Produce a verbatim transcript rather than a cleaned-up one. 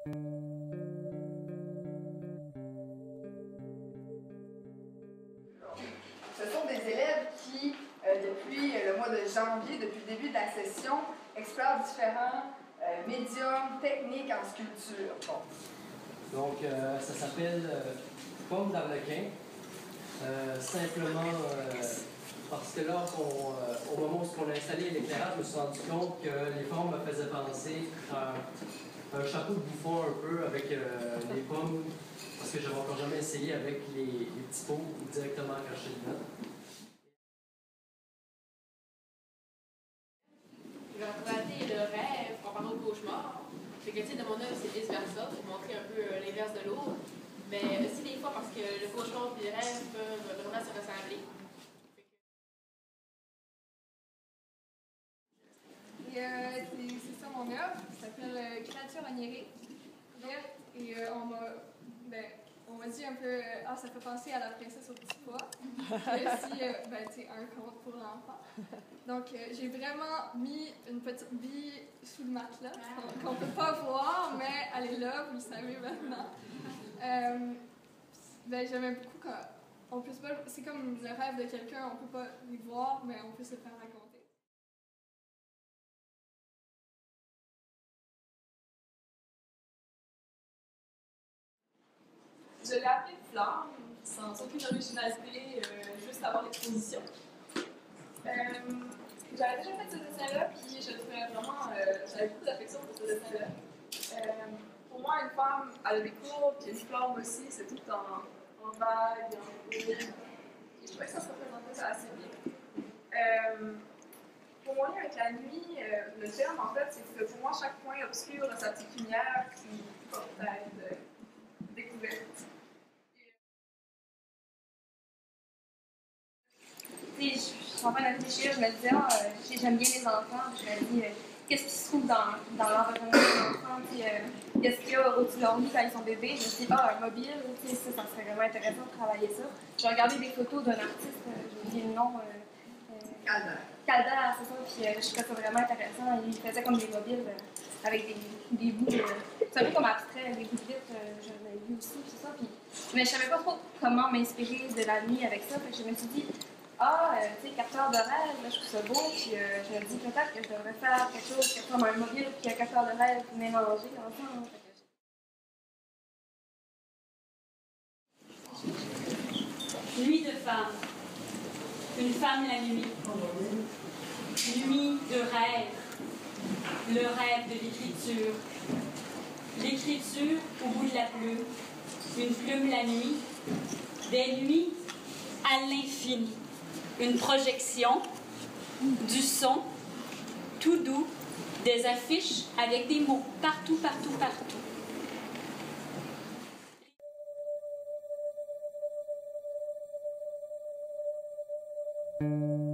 Ce sont des élèves qui, euh, depuis le mois de janvier, depuis le début de la session, explorent différents euh, médiums techniques en sculpture. Bon. Donc, euh, ça s'appelle euh, Pomme d'Arlequin. Euh, simplement euh, parce que là, on, euh, au moment où on a installé l'éclairage, je me suis rendu compte que les formes me faisaient penser à un chapeau de bouffon un peu avec euh, les pommes, parce que je n'avais encore jamais essayé avec les, les petits pots directement accrochés dedans. Je vais représenter le rêve comparé au cauchemar. Fait que, tu sais, de mon œuvre, c'est vice-versa, pour montrer un peu euh, l'inverse de l'autre. Mais aussi des fois parce que le cauchemar et le rêve peuvent vraiment se ressembler. Et euh, c'est ça mon œuvre, ça s'appelle euh, Créature onirique. Et euh, on m'a ben, on m'a dit un peu, euh, ah, ça fait penser à la princesse au petit pois. Et aussi, euh, ben, tu sais, un conte pour l'enfant. Donc, euh, j'ai vraiment mis une petite bille sous le matelas, qu'on ne peut pas voir, mais elle est là, vous le savez maintenant. Euh, ben, j'aimais beaucoup quand on peut pas, c'est comme le rêve de quelqu'un, on peut pas les voir, mais on peut se le faire raconter. Je l'ai appelée Flamme, sans aucune originalité, euh, juste avant l'exposition. Euh, J'avais déjà fait ce dessin-là, puis je trouvais vraiment, euh, j'avais beaucoup d'affection pour ce dessin-là. Euh, pour moi, une femme, elle a des courbes, puis une flamme aussi, c'est tout en, en vague, en courbes. Et je trouvais que ça se représentait ça assez bien. Euh, pour mon lien avec la nuit, euh, le terme, en fait, c'est que pour moi, chaque point obscur a sa petite lumière qui porte à être découverte. Je suis en train de réfléchir, je me disais, ah, euh, j'aime bien les enfants, je me dis, euh, qu'est-ce qui se trouve dans, dans l'environnement des enfants, puis euh, qu'est-ce qu'il y a au-dessus de leur lit quand ils sont bébés. Je me suis dit, ah, un mobile, ça, ça serait vraiment intéressant de travailler ça. J'ai regardé des photos d'un artiste, euh, j'ai oublié le nom. Euh, euh, Calder. Calder, c'est ça, puis euh, je trouvais ça vraiment intéressant. Il faisait comme des mobiles euh, avec des, des bouts, euh, c'est un peu comme abstrait, des bouts de vitre, euh, j'en ai vu aussi, tout ça. Puis, mais je savais pas trop comment m'inspirer de la nuit avec ça, fait que je me suis dit, ah, euh, tu sais, capteur de rêve, là, je trouve ça beau, puis euh, je me dis peut-être que je devrais faire quelque chose comme un mobile puis un capteur de rêve mélangé ensemble. Nuit de femme. Une femme la nuit. Nuit de rêve. Le rêve de l'écriture. L'écriture au bout de la plume. Une plume la nuit. Des nuits à l'infini. Une projection, du son, tout doux, des affiches avec des mots partout, partout, partout. Thank you.